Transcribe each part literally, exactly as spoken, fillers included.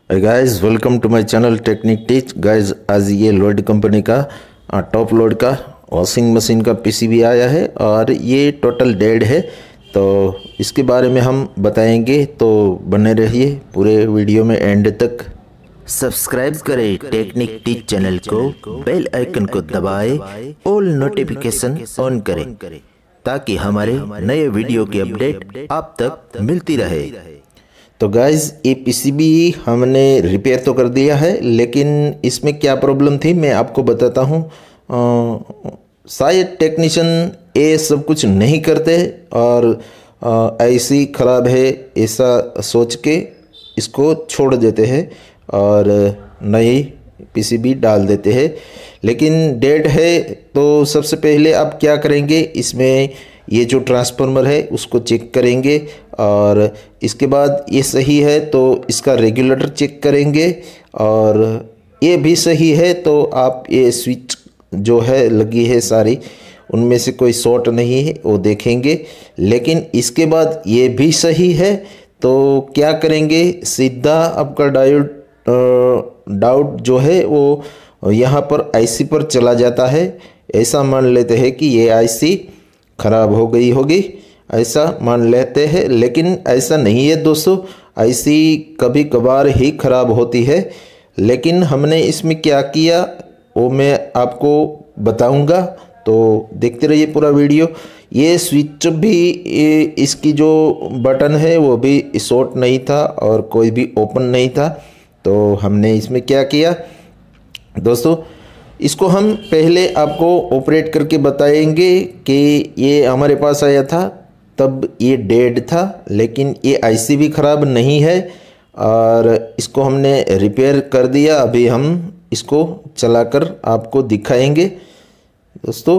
Guys welcome to my channel Technic Teach. Guys आज ये लोड कंपनी का टॉप लोड का वॉशिंग मशीन का पीसीबी आया है और ये टोटल डेड है, तो इसके बारे में हम बताएंगे, तो बने रहिए पूरे वीडियो में एंड तक। सब्सक्राइब करें टेक्निक टीच चैनल को, बेल आइकन को दबाएं, ऑल नोटिफिकेशन ऑन करें ताकि हमारे नए वीडियो की अपडेट आप तक मिलती रहे। तो गाइज़ ये पीसीबी हमने रिपेयर तो कर दिया है, लेकिन इसमें क्या प्रॉब्लम थी मैं आपको बताता हूँ। शायद टेक्नीशियन ये सब कुछ नहीं करते और ऐसी ख़राब है ऐसा सोच के इसको छोड़ देते हैं और नई पीसीबी डाल देते हैं। लेकिन डेड है तो सबसे पहले आप क्या करेंगे, इसमें ये जो ट्रांसफार्मर है उसको चेक करेंगे और इसके बाद ये सही है तो इसका रेगुलेटर चेक करेंगे और ये भी सही है तो आप ये स्विच जो है लगी है सारी उनमें से कोई शॉर्ट नहीं है वो देखेंगे। लेकिन इसके बाद ये भी सही है तो क्या करेंगे, सीधा आपका डायोड डाउट जो है वो यहाँ पर आईसी पर चला जाता है। ऐसा मान लेते हैं कि ये आईसी ख़राब हो गई होगी, ऐसा मान लेते हैं, लेकिन ऐसा नहीं है दोस्तों। आईसी कभी कभार ही ख़राब होती है, लेकिन हमने इसमें क्या किया वो मैं आपको बताऊंगा, तो देखते रहिए पूरा वीडियो। ये स्विच भी ये इसकी जो बटन है वो भी शॉर्ट नहीं था और कोई भी ओपन नहीं था। तो हमने इसमें क्या किया दोस्तों, इसको हम पहले आपको ऑपरेट करके बताएंगे कि ये हमारे पास आया था तब ये डेड था, लेकिन ये आईसी भी ख़राब नहीं है और इसको हमने रिपेयर कर दिया। अभी हम इसको चलाकर आपको दिखाएंगे दोस्तों।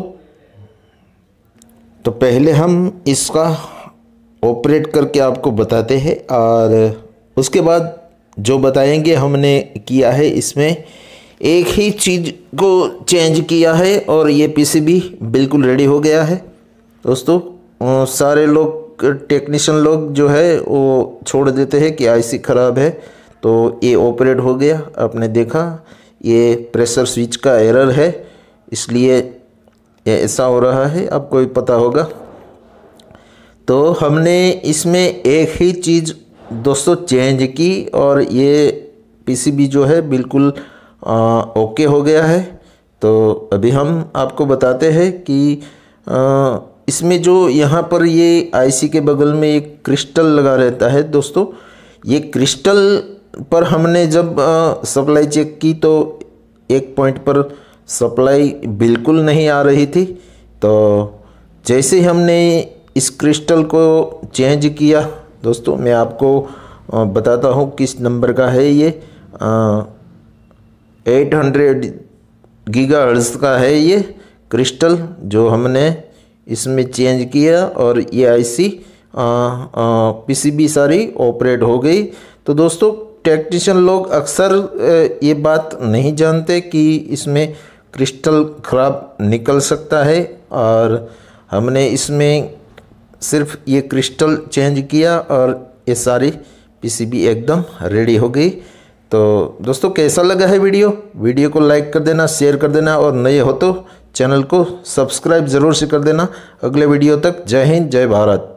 तो पहले हम इसका ऑपरेट करके आपको बताते हैं और उसके बाद जो बताएंगे हमने किया है, इसमें एक ही चीज़ को चेंज किया है और ये पीसीबी बिल्कुल रेडी हो गया है दोस्तों। सारे लोग टेक्नीशियन लोग जो है वो छोड़ देते हैं कि आईसी ख़राब है, तो ये ऑपरेट हो गया। आपने देखा ये प्रेशर स्विच का एरर है, इसलिए ये ऐसा हो रहा है, आपको भी पता होगा। तो हमने इसमें एक ही चीज़ दोस्तों चेंज की और ये पीसीबी जो है बिल्कुल आ, ओके हो गया है। तो अभी हम आपको बताते हैं कि आ, इसमें जो यहाँ पर ये आईसी के बगल में एक क्रिस्टल लगा रहता है दोस्तों, ये क्रिस्टल पर हमने जब आ, सप्लाई चेक की तो एक पॉइंट पर सप्लाई बिल्कुल नहीं आ रही थी। तो जैसे ही हमने इस क्रिस्टल को चेंज किया दोस्तों, मैं आपको आ, बताता हूँ किस नंबर का है ये। आ, एट हंड्रेड गीगाहर्ट्ज़ का है ये क्रिस्टल जो हमने इसमें चेंज किया और ये आईसी पीसीबी सारी ऑपरेट हो गई। तो दोस्तों टेक्नीशियन लोग अक्सर ये बात नहीं जानते कि इसमें क्रिस्टल ख़राब निकल सकता है और हमने इसमें सिर्फ ये क्रिस्टल चेंज किया और ये सारी पीसीबी एकदम रेडी हो गई। तो दोस्तों कैसा लगा है वीडियो वीडियो को लाइक कर देना, शेयर कर देना और नए हो तो चैनल को सब्सक्राइब ज़रूर से कर देना। अगले वीडियो तक जय हिंद जय भारत।